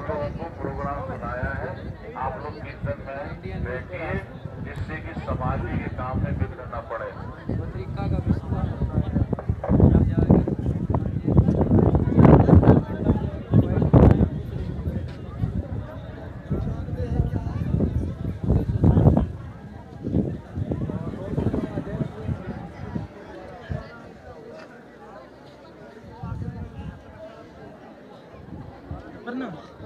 जो उनको प्रोग्राम बनाया है, आप लोग कीर्तन में बैठिए, जिससे कि समाधि के काम में विघ्न न पड़े। वरना